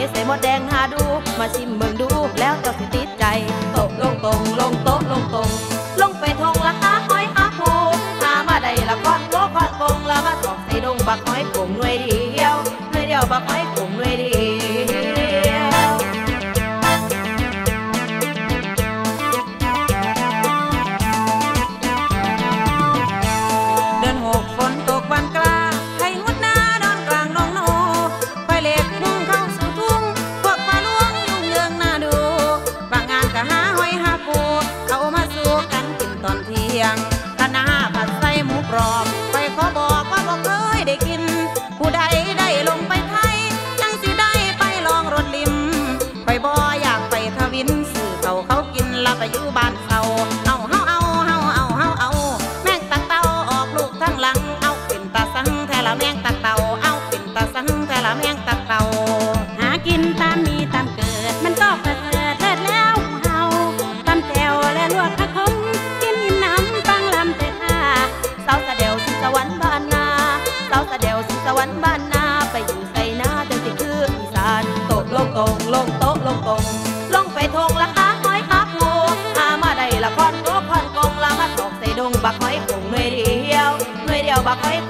ใส่หมดแดงหาดูมาชิมเบิ่งดูแล้วเจ้าสิติดใจโต๊ะลงตรงลงโต๊ะลงตรงลงไปทงละหาหอยหาปูหามาได้ละก้อนโลก้อนกงละมาตอกใส่ดงบักหอยกงหน่วยเดียวบักหอยกงหน่วยเดียวเดือนหกฝนตกวันกลางไทยงดหน้าดอนกลางน้องโนไฟเล็กมุ่งเข้าสู่ทุ่งพวกปลาล้วงยุ่งเยืองน่าดูบางงานก็หาหอยหาปูเอามาสู้กันกินตอนเที่ยงคณะผัดไส้หมูกรอบไปขอบอกว่าบ่เคยได้กินผู้ใดได้ลงไปไทยยังสิได้ไปลองรถลิมไปบ่อยากไปทวินสื่อเขากินละไปอยู่บ้านเขาเอาแม่งตักเต่าออกลูกทั้งหลังเอาเป็นตาสังแทละแม่งตักเต่าเอาเป็นตาสังแทละแม่งตักเต่าหากินตามมีตามเกิดมันก็ประเสริฐเลิศแล้วเฮาตำแจ่วและลวกผักขมกินอิ่มน้ำฟังลำแต่ท่าสาวสะเดวสิสวรรค์บ้านนาสาวสะเดวสิสวรรค์บ้านนาไปอยู่ไสนาจังสิคืออีสานโต๊ะลงตรงลงโต๊ะลงตรงลงไปทงละหาหอยหาปูหามาได้ละก้อนโลก้อนกงละมาตอกใส่ดงบักหอยกงหน่วยเดียวบักหอย